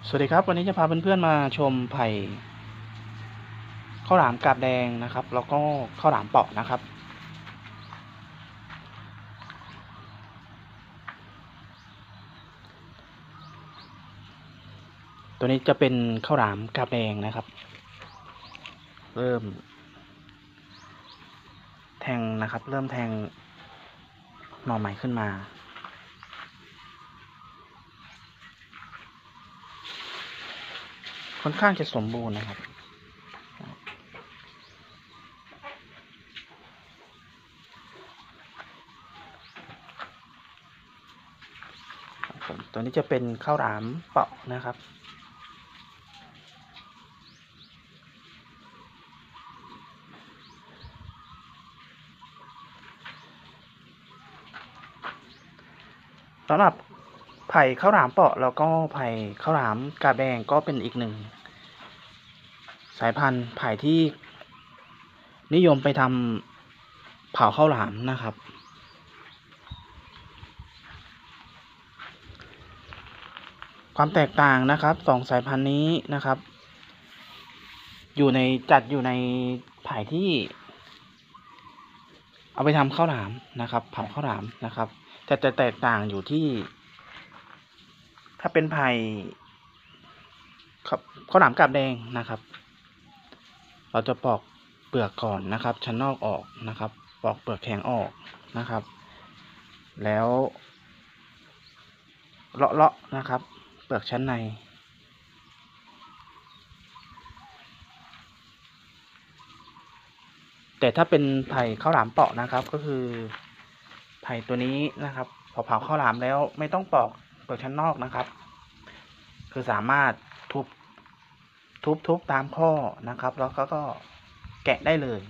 สวัสดีครับวันนี้จะพาเพื่อนๆมาชมไผ่ข้าวหลามกาบแดงนะครับแล้วก็ข้าวหลามเปาะนะครับตัวนี้จะเป็นข้าวหลามกาบแดงนะครับเริ่มแทงนะครับเริ่มแทงหน่อใหม่ขึ้นมาค่อนข้างจะสมบูรณ์นะครับตัวนี้จะเป็นข้าวหลามเปาะนะครับสำหรับไผ่ข้าวหลามเปาะแล้วก็ไผ่ข้าวหลามกาบแดงก็เป็นอีกหนึ่งสายพันธุ์ไผ่ที่นิยมไปทำเผาข้าวหลามนะครับความแตกต่างนะครับสองสายพันธุ์นี้นะครับจัดอยู่ในไผ่ที่เอาไปทำข้าวหลามนะครับเผาข้าวหลามนะครับแต่แตกต่างอยู่ที่ถ้าเป็นไผ่ข้าวหลามกาบแดงนะครับเราจะปอกเปลือกก่อนนะครับชั้นนอกออกนะครับปอกเปลือกแข็งออกนะครับ แล้วเลาะนะครับเปลือกชั้นในแต่ถ้าเป็นไผ่ข้าวหลามเปาะนะครับก็คือไผ่ตัวนี้นะครับพอเผาข้าวหลามแล้วไม่ต้องปอกเปลือกชั้นนอกนะครับคือสามารถทุบตามข้อนะครับแล้วก็แกะได้เลย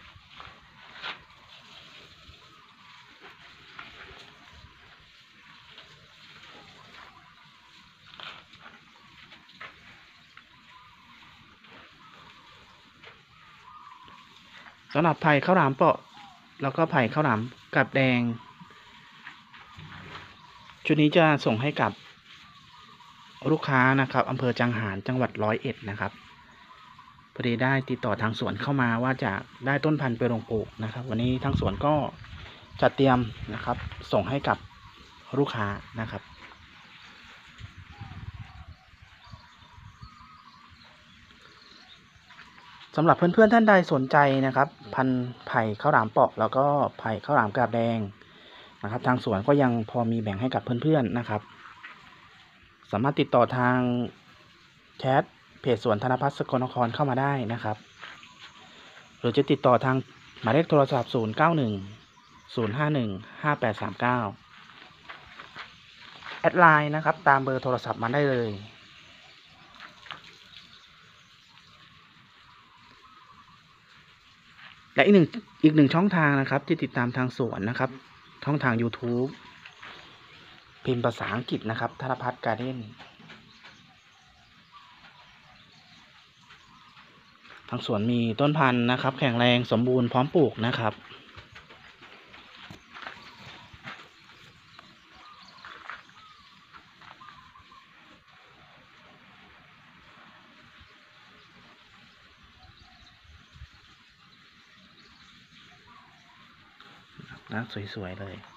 สำหรับไผ่ข้าวหลามเปาะแล้วก็ไผ่ข้าวหลามกาบแดงชุดนี้จะส่งให้กับลูกค้านะครับอำเภอจังหารจังหวัด101นะครับพอดีได้ติดต่อทางสวนเข้ามาว่าจะได้ต้นพันธุ์ไปลงปลูกนะครับวันนี้ทางสวนก็จัดเตรียมนะครับส่งให้กับลูกค้านะครับสำหรับเพื่อนๆท่านใดสนใจนะครับพันธุ์ไผ่ข้าวหลามเปาะแล้วก็ไผ่ข้าวหลามกาบแดงนะครับทางสวนก็ยังพอมีแบ่งให้กับเพื่อนๆนะครับสามารถติดต่อทางแชทเพจสวนธนพัฒน์สกลนครเข้ามาได้นะครับหรือจะติดต่อทางหมายเลขโทรศัพท์0910515839แอดไลน์นะครับตามเบอร์โทรศัพท์มาได้เลยและอีกหนึ่งช่องทางนะครับที่ติดตามทางสวนนะครับช่องทาง YouTube พิมพ์ภาษาอังกฤษนะครับธนพัฒน์การ์เด้นทางสวนมีต้นพันธุ์นะครับแข็งแรงสมบูรณ์พร้อมปลูกนะครับนะสวยๆเลย